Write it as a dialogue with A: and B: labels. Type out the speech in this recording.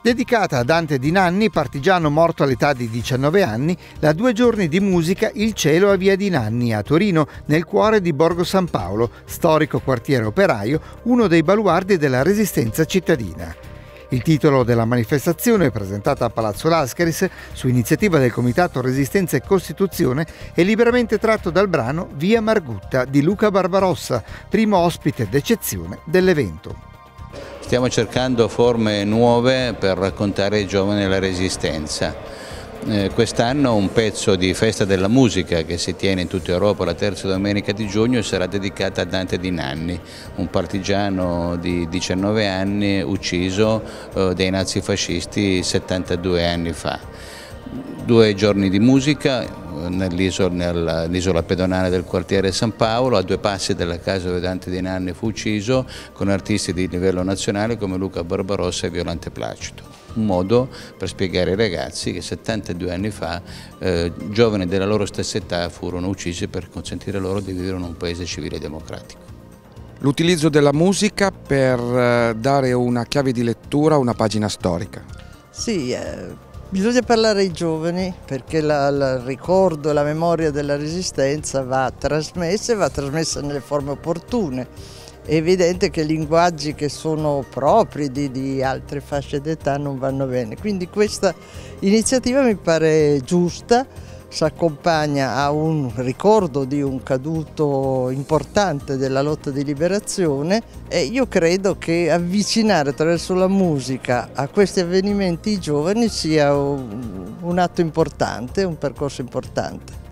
A: Dedicata a Dante Di Nanni, partigiano morto all'età di 19 anni, la 2 giorni di musica Il cielo a via Di Nanni a Torino, nel cuore di Borgo San Paolo, storico quartiere operaio, uno dei baluardi della resistenza cittadina. Il titolo della manifestazione, presentata a Palazzo Lascaris su iniziativa del Comitato Resistenza e Costituzione, è liberamente tratto dal brano Via Margutta di Luca Barbarossa, primo ospite d'eccezione dell'evento.
B: Stiamo cercando forme nuove per raccontare ai giovani la Resistenza. Quest'anno un pezzo di Festa della Musica che si tiene in tutta Europa la terza domenica di giugno sarà dedicata a Dante Di Nanni, un partigiano di 19 anni ucciso dai nazifascisti 72 anni fa. 2 giorni di musica nell'isola pedonale del quartiere San Paolo, a 2 passi dalla casa dove Dante Di Nanni fu ucciso, con artisti di livello nazionale come Luca Barbarossa e Violante Placido. Un modo per spiegare ai ragazzi che 72 anni fa giovani della loro stessa età furono uccisi per consentire loro di vivere in un paese civile e democratico.
C: L'utilizzo della musica per dare una chiave di lettura a una pagina storica.
D: Sì, bisogna parlare ai giovani perché il ricordo e la memoria della Resistenza va trasmessa nelle forme opportune. È evidente che linguaggi che sono propri di altre fasce d'età non vanno bene, quindi questa iniziativa mi pare giusta, si accompagna a un ricordo di un caduto importante della lotta di liberazione e io credo che avvicinare attraverso la musica a questi avvenimenti i giovani sia un atto importante, un percorso importante.